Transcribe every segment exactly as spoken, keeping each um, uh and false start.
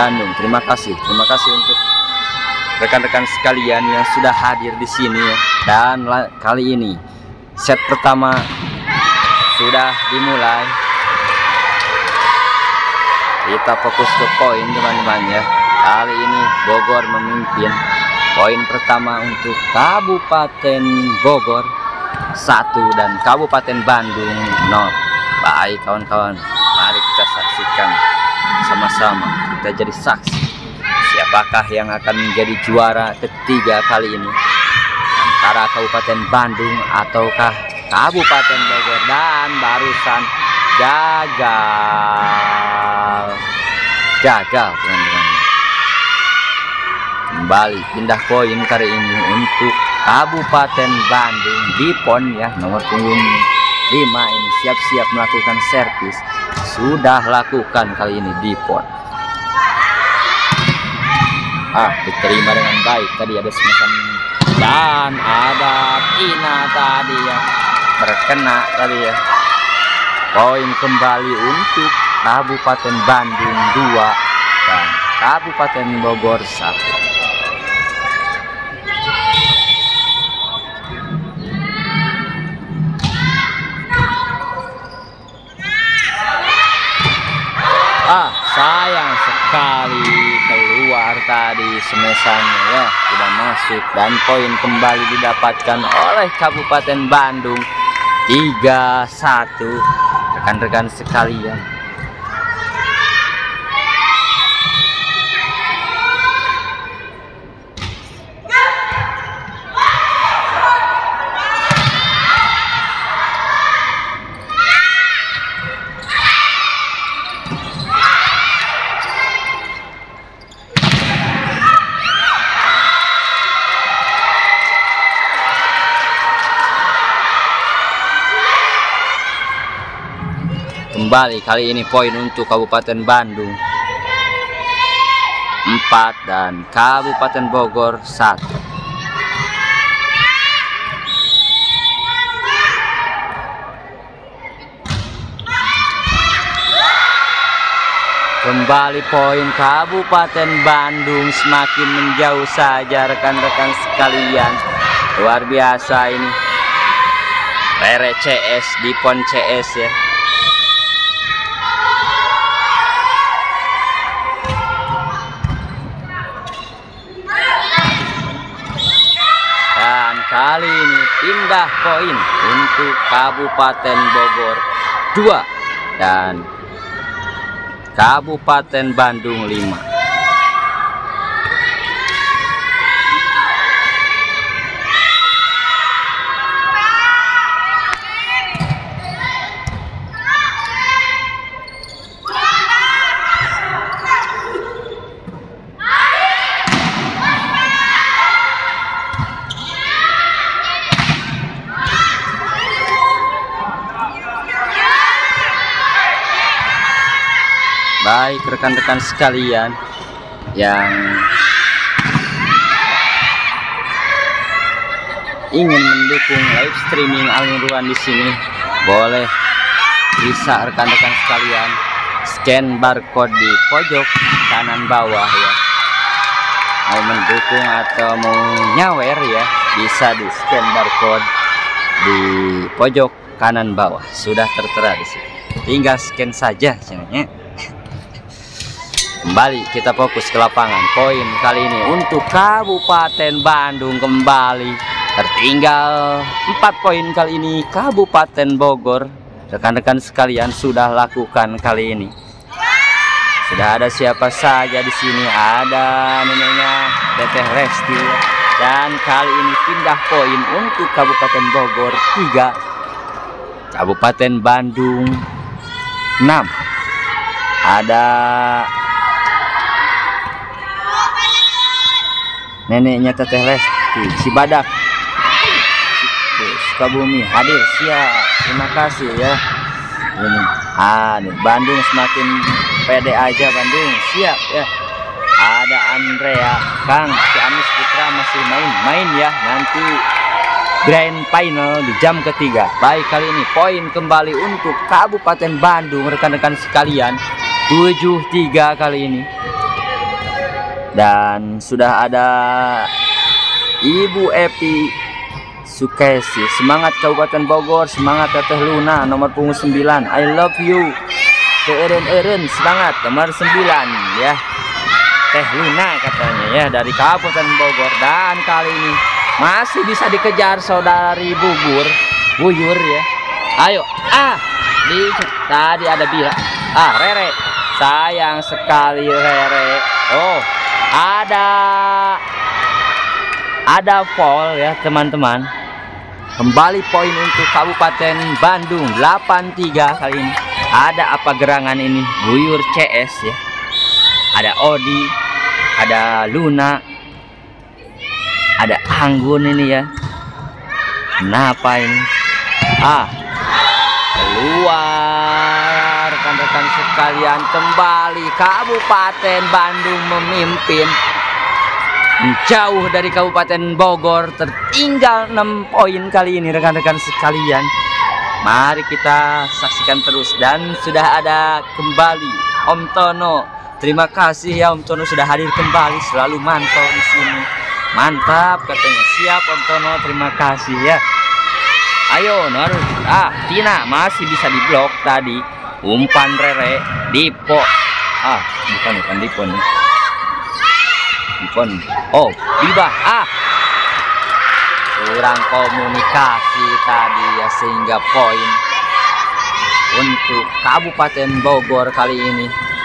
Bandung. Terima kasih, terima kasih untuk rekan-rekan sekalian yang sudah hadir di sini ya. Dan kali ini set pertama sudah dimulai. Kita fokus ke poin teman-teman ya. Kali ini Bogor memimpin. Poin pertama untuk Kabupaten Bogor satu dan Kabupaten Bandung nol. Baik kawan-kawan, mari kita saksikan sama-sama. Kita jadi saksi siapakah yang akan menjadi juara ketiga kali ini, antara Kabupaten Bandung ataukah Kabupaten Bogor. Dan barusan gagal gagal teman-teman. Kembali pindah poin kali ini untuk Kabupaten Bandung. Dipon ya, nomor punggung lima ini siap-siap melakukan servis. Sudah lakukan kali ini Dipon. Ah, diterima dengan baik. Tadi ada semacam dan ada Ina tadi ya, terkena tadi ya. Poin kembali untuk Kabupaten Bandung dua dan Kabupaten Bogor satu. Ah, sayang sekali keluar tadi semesannya ya, tidak masuk. Dan poin kembali didapatkan oleh Kabupaten Bandung tiga satu. Rekan-rekan sekalian, kembali kali ini poin untuk Kabupaten Bandung empat dan Kabupaten Bogor satu. Kembali poin Kabupaten Bandung semakin menjauh saja rekan-rekan sekalian. Luar biasa ini. Rere C S, Dipon C S ya. Kali ini pindah poin untuk Kabupaten Bogor dua dan Kabupaten Bandung lima. Baik rekan-rekan sekalian yang ingin mendukung live streaming Al-Nurwan di sini, boleh bisa rekan-rekan sekalian scan barcode di pojok kanan bawah ya. Mau mendukung atau mau nyawer ya, bisa di scan barcode di pojok kanan bawah, sudah tertera di sini. Tinggal scan saja channelnya. Kembali kita fokus ke lapangan. Poin kali ini untuk Kabupaten Bandung kembali tertinggal empat poin kali ini Kabupaten Bogor. Rekan-rekan sekalian sudah lakukan kali ini. Sudah ada siapa saja di sini? Ada neneknya Teteh Resti. Dan kali ini pindah poin untuk Kabupaten Bogor tiga, Kabupaten Bandung enam. Ada neneknya Teteh Lesti, Cibadak, Sukabumi hadir siap. Terima kasih ya. Ini, aduh, Bandung semakin pede aja. Bandung siap ya. Ada Andrea, Kang Ciamis Putra masih main-main ya. Nanti grand final di jam ketiga. Baik, kali ini poin kembali untuk Kabupaten Bandung rekan-rekan sekalian tujuh tiga kali ini. Dan sudah ada Ibu Epi Sukesi. Semangat Kabupaten Bogor, semangat Teteh Luna nomor punggung sembilan. I love you. Keeren-eren semangat nomor sembilan ya. Teh Luna katanya ya dari Kabupaten Bogor. Dan kali ini masih bisa dikejar saudari Bubur Buyur ya. Ayo ah di tadi ada Bila. Ah Rere. Sayang sekali Rere. Oh, ada ada foul ya teman-teman. Kembali poin untuk Kabupaten Bandung delapan tiga kali ini. Ada apa gerangan ini? Buyur C S ya. Ada Odi, ada Luna, ada Anggun ini ya. Kenapa ini? Ah, keluar rekan-rekan sekalian, kembali Kabupaten Bandung memimpin. Jauh dari Kabupaten Bogor, tertinggal enam poin kali ini rekan-rekan sekalian. Mari kita saksikan terus. Dan sudah ada kembali Om Tono. Terima kasih ya Om Tono sudah hadir kembali, selalu mantau di sini. Mantap katanya. Siap Om Tono, terima kasih ya. Ayo Nur. Ah, Tina masih bisa diblok tadi. Umpan Rere, Dipo. Ah, bukan bukan Dipo nih. Dipo. Oh, Biba. Ah. Kurang komunikasi tadi ya, sehingga poin untuk Kabupaten Bogor kali ini.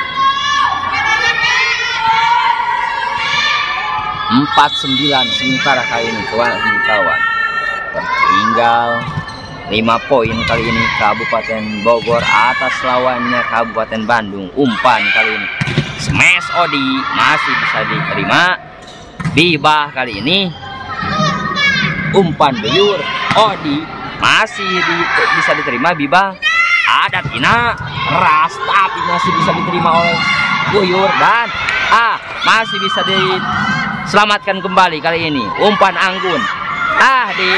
empat sembilan sementara kali ini kawan-kawan. Tertinggal lima poin kali ini Kabupaten Bogor atas lawannya Kabupaten Bandung. Umpan kali ini smash Odi masih bisa diterima. Biba kali ini umpan Buyur Odi masih di, bisa diterima. Biba ada Tina ras tapi masih bisa diterima oleh Buyur. Dan ah masih bisa diselamatkan kembali kali ini. Umpan Anggun ah di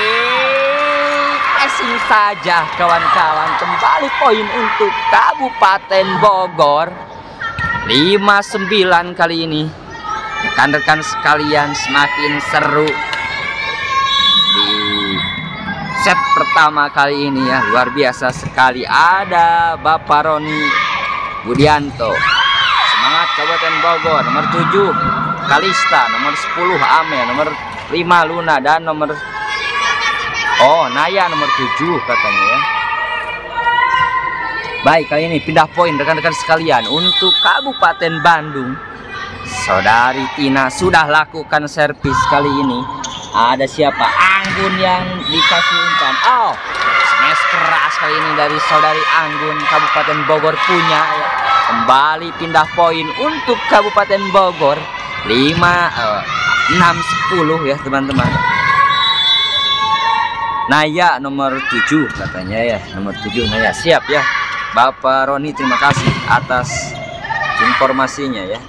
passing saja kawan-kawan. Kembali poin untuk Kabupaten Bogor lima sembilan kali ini. Rekan-rekan sekalian, semakin seru di set pertama kali ini ya. Luar biasa sekali. Ada Bapak Roni Budianto. Semangat Kabupaten Bogor. Nomor tujuh Kalista, nomor sepuluh Amel, nomor lima Luna, dan nomor oh Naya nomor tujuh katanya ya. Baik, kali ini pindah poin rekan-rekan sekalian untuk Kabupaten Bandung. Saudari Tina sudah lakukan servis kali ini. Ada siapa? Anggun yang dikasih umpan. Oh, smash keras kali ini dari saudari Anggun. Kabupaten Bogor punya ya. Kembali pindah poin untuk Kabupaten Bogor lima enam sepuluh ya teman-teman. Naya nomor tujuh katanya ya. Nomor tujuh Naya. Siap ya Bapak Roni, terima kasih atas informasinya ya.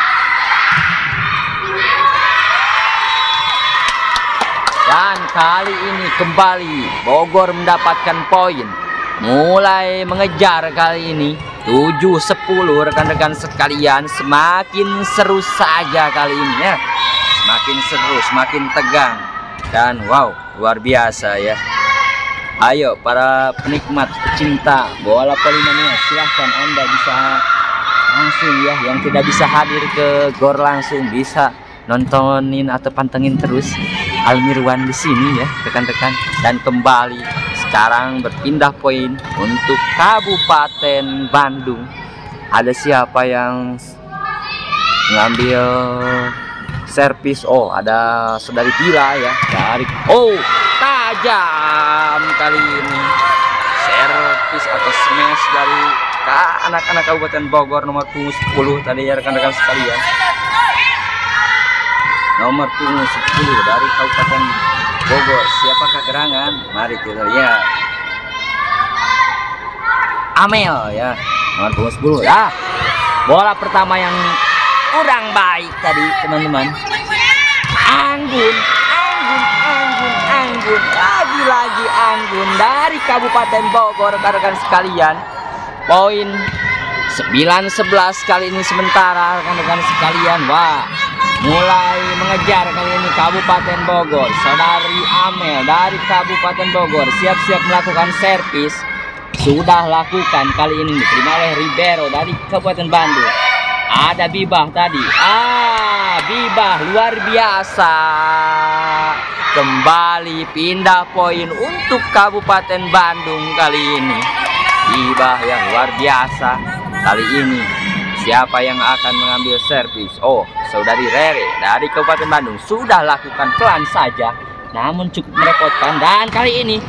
Dan kali ini kembali Bogor mendapatkan poin. Mulai mengejar kali ini tujuh sepuluh rekan-rekan sekalian. Semakin seru saja kali ini ya. Semakin seru, semakin tegang. Dan wow, luar biasa ya. Ayo para penikmat pecinta bola Polimania, silahkan Anda bisa langsung ya. Yang tidak bisa hadir ke gor langsung bisa nontonin atau pantengin terus Almirwan di sini ya rekan-rekan. Dan kembali sekarang berpindah poin untuk Kabupaten Bandung. Ada siapa yang mengambil servis? Oh, ada saudari Bila ya dari oh tajam kali ini servis atau smash dari anak-anak Kabupaten Bogor nomor sepuluh tadi ya rekan-rekan sekalian. Nomor sepuluh dari Kabupaten Bogor. Siapakah gerangan? Mari kita lihat. Amel ya, nomor sepuluh. Ah, bola pertama yang kurang baik tadi teman-teman. Anggun, Anggun, Anggun, Anggun. Lagi-lagi Anggun dari Kabupaten Bogor rekan-rekan sekalian. Poin sembilan sebelas kali ini sementara rekan-rekan sekalian. Wah, mulai mengejar kali ini Kabupaten Bogor. Saudari Amel dari Kabupaten Bogor siap-siap melakukan servis. Sudah lakukan kali ini diterima oleh Ribeiro dari Kabupaten Bandung. Ada Bibah tadi. Ah, Bibah luar biasa. Kembali pindah poin untuk Kabupaten Bandung kali ini. Bibah yang luar biasa kali ini. Siapa yang akan mengambil servis? Oh, saudari Rere dari Kabupaten Bandung sudah lakukan pelan saja, namun cukup merepotkan. Dan kali ini,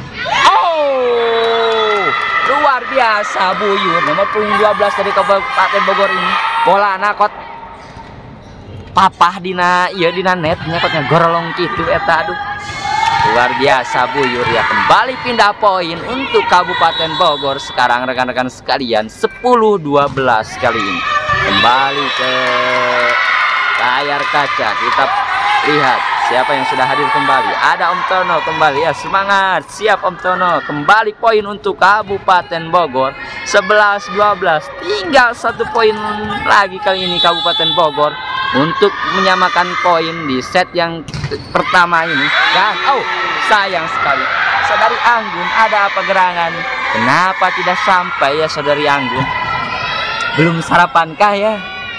oh, luar biasa Buyur nomor punggung dua belas dari Kabupaten Bogor ini. Bola nakot papah dina iya dina net nyakotnya gorolong gitu eta. Aduh, luar biasa Buyur ya, kembali pindah poin untuk Kabupaten Bogor. Sekarang rekan-rekan sekalian sepuluh dua belas kali ini. Kembali ke layar kaca, kita lihat siapa yang sudah hadir kembali. Ada Om Tono kembali ya, semangat, siap Om Tono. Kembali poin untuk Kabupaten Bogor sebelas dua belas, tinggal satu poin lagi kali ini Kabupaten Bogor untuk menyamakan poin di set yang pertama ini. Dan oh, sayang sekali saudari Anggun, ada apa gerangan? Kenapa tidak sampai ya saudari Anggun? Belum sarapankah ya?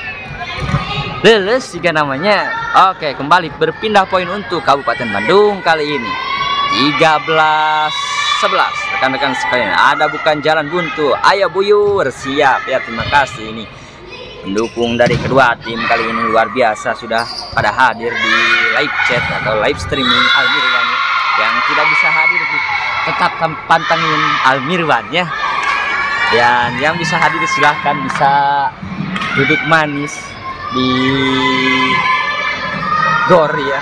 Leles jika namanya. Oke, kembali berpindah poin untuk Kabupaten Bandung kali ini tiga belas sebelas. Rekan-rekan sekalian, ada bukan jalan buntu. Ayo Buyur, siap ya, terima kasih. Ini pendukung dari kedua tim kali ini luar biasa, sudah pada hadir di live chat atau live streaming Almirwan. Yang tidak bisa hadir tetap pantengin Almirwan ya. Dan yang bisa hadir silahkan bisa duduk manis di gor ya.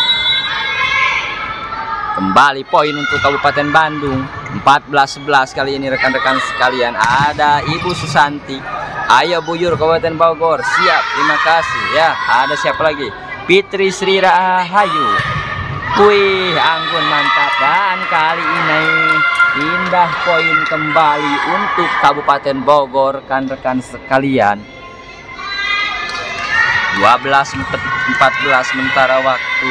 Kembali poin untuk Kabupaten Bandung empat belas sebelas kali ini rekan-rekan sekalian. Ada Ibu Susanti. Ayo Buyur Kabupaten Bogor, siap, terima kasih ya. Ada siapa lagi? Fitri Sri Rahayu. Wih, Anggun mantap. Dan kali ini pindah poin kembali untuk Kabupaten Bogor rekan-rekan sekalian. dua belas empat belas sementara waktu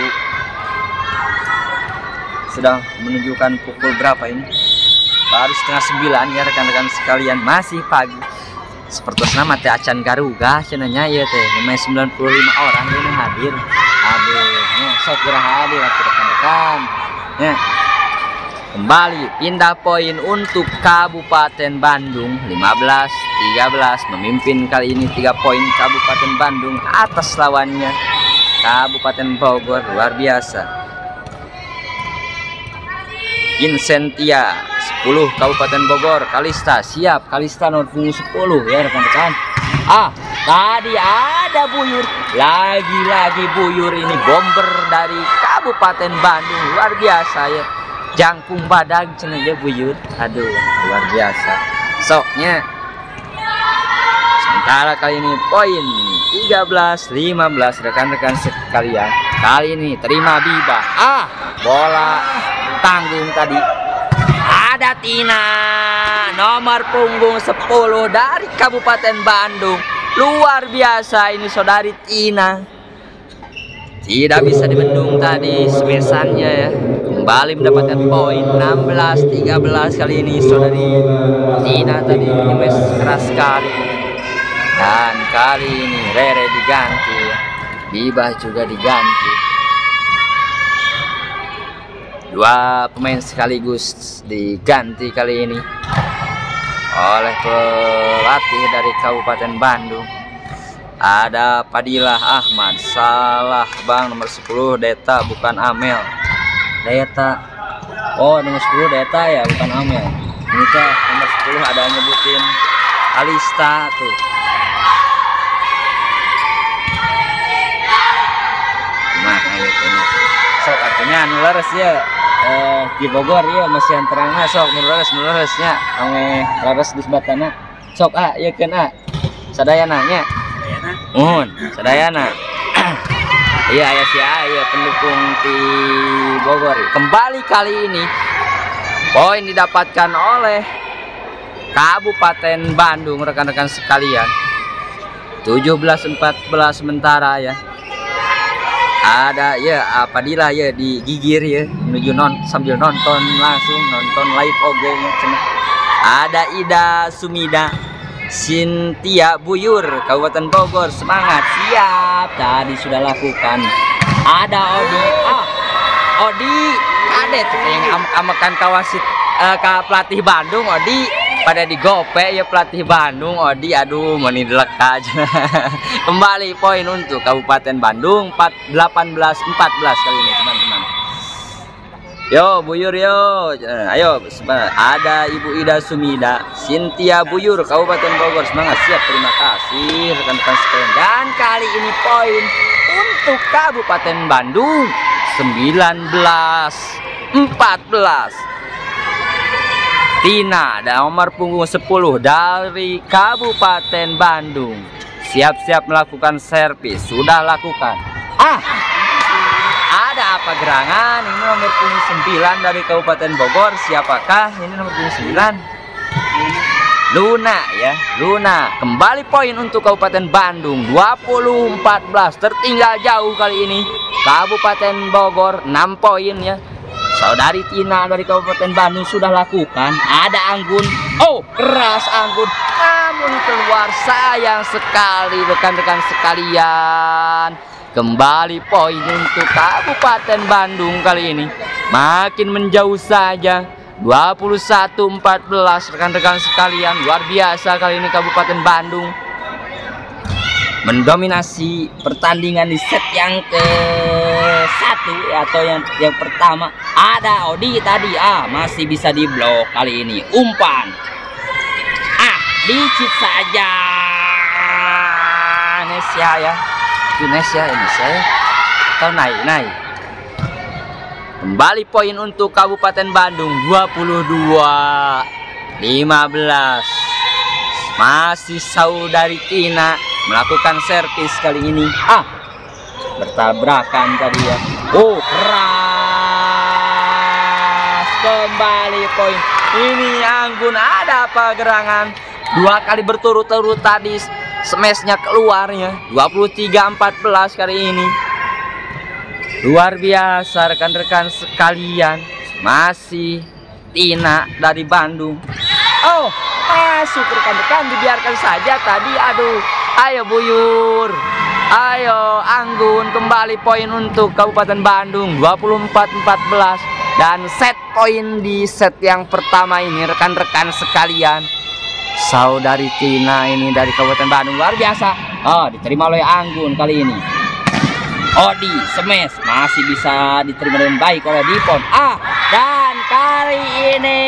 sedang menunjukkan pukul berapa ini? Baru setengah sembilan ya rekan-rekan sekalian, masih pagi. Seperti nama teh acan garuga cenanya ya teh, namanya sembilan puluh lima orang ini hadir. Aduh, ya, sok kira hadir rekan-rekan. Ya. Kembali pindah poin untuk Kabupaten Bandung lima belas tiga belas, memimpin kali ini tiga poin Kabupaten Bandung atas lawannya Kabupaten Bogor. Luar biasa. Insentia sepuluh Kabupaten Bogor. Kalista siap, Kalista nomor punggung sepuluh ya rekan-rekan. Ah, tadi ada Buyur, lagi-lagi Buyur ini bomber dari Kabupaten Bandung, luar biasa ya. Jangkung badag cenanya Buyur. Aduh, luar biasa. Soknya. Sementara kali ini poin tiga belas lima belas rekan-rekan sekalian. Kali ini terima Bibah. Ah, bola tanggung tadi. Ada Tina nomor punggung sepuluh dari Kabupaten Bandung. Luar biasa ini saudari Tina. Tidak bisa dibendung tadi semesannya ya. Kembali mendapatkan poin enam belas tiga belas kali ini saudari Tina tadi menyemes keras sekali. Dan kali ini Rere diganti, Bibah juga diganti. Dua pemain sekaligus diganti kali ini oleh pelatih dari Kabupaten Bandung. Ada Padilah Ahmad, salah bang, nomor sepuluh Deta bukan Amel. Deta, oh nomor sepuluh Deta ya, bukan Amel. Ini kah nomor sepuluh ada nyebutin Alista tuh. Nah, ini sok artinya nuleres ya. Eh, di Bogor ya masih antaranya sok nuleres nuleresnya ame laras di sebatana. Sok ah, ya kan ah. Sadayana nya. Mohon, sadayana. Iya, ayah si ayah pendukung di Bogor. Kembali kali ini poin didapatkan oleh Kabupaten Bandung rekan-rekan sekalian. tujuh belas empat belas sementara ya. ada ya apabila ya digigir ya menuju non sambil nonton langsung nonton live oge ya, ada Ida Sumida Cynthia Buyur Kabupaten Bogor, semangat, siap, tadi sudah lakukan. Ada Odi, ah Odi kadet yang amakan kawasit uh, pelatih Bandung. Odi pada digope ya pelatih Bandung. Odi aduh menidlek aja. Kembali poin untuk Kabupaten Bandung delapan belas empat belas kali ini teman-teman. Yo Buyur yo, ayo ada Ibu Ida Sumida Cynthia Buyur Kabupaten Bogor, semangat, siap, terima kasih rekan-rekan sekalian. Dan kali ini poin untuk Kabupaten Bandung sembilan belas empat belas. Tina dan nomor punggung sepuluh dari Kabupaten Bandung siap-siap melakukan servis, sudah lakukan. Ah, ada apa gerangan? Ini nomor punggung sembilan dari Kabupaten Bogor. Siapakah ini nomor punggung sembilan? Luna ya, Luna. Kembali poin untuk Kabupaten Bandung dua puluh empat belas. Tertinggal jauh kali ini Kabupaten Bogor enam poin ya. Saudari Tina dari Kabupaten Bandung sudah lakukan. Ada Anggun. Oh, keras Anggun. Namun keluar, sayang sekali rekan-rekan sekalian. Kembali poin untuk Kabupaten Bandung kali ini makin menjauh saja, dua puluh satu empat belas rekan-rekan sekalian. Luar biasa kali ini Kabupaten Bandung mendominasi pertandingan di set yang ke satu atau yang yang pertama. Ada Odi tadi, ah masih bisa diblok kali ini. Umpan, ah dicit saja Indonesia ya. Indonesia ini saya atau naik naik. Kembali poin untuk Kabupaten Bandung dua puluh dua lima belas. Masih saudari Tina melakukan servis kali ini. Ah, bertabrakan tadi ya. Oh, keras. Kembali poin. Ini Anggun, ada apa gerangan? Dua kali berturut-turut tadi smashnya keluarnya. Dua puluh tiga empat belas kali ini. Luar biasa rekan-rekan sekalian. Masih Tina dari Bandung. Oh, masuk rekan-rekan, dibiarkan saja tadi. Aduh, ayo Buyur, ayo Anggun. Kembali poin untuk Kabupaten Bandung dua puluh empat empat belas. Dan set poin di set yang pertama ini rekan-rekan sekalian, saudari Tina ini dari Kabupaten Bandung luar biasa. Oh, diterima oleh Anggun kali ini. Odi smash masih bisa diterima dengan baik oleh Dipon. Ah, dan kali ini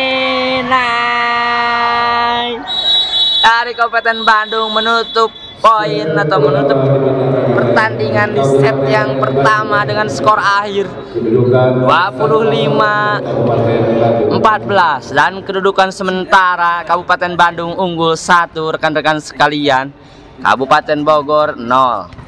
naik dari Kabupaten Bandung menutup poin atau menutup pertandingan di set yang pertama dengan skor akhir dua puluh lima empat belas. Dan kedudukan sementara Kabupaten Bandung unggul satu rekan-rekan sekalian, Kabupaten Bogor nol.